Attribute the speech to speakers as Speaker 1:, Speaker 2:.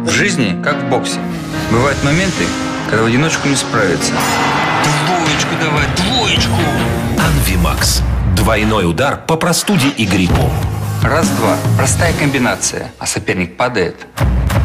Speaker 1: В жизни, как в боксе. Бывают моменты, когда в одиночку не справиться.
Speaker 2: Двоечку давай, двоечку!
Speaker 3: Анвимакс. Двойной удар по простуде и гриппу.
Speaker 1: Раз-два. Простая комбинация, а соперник падает.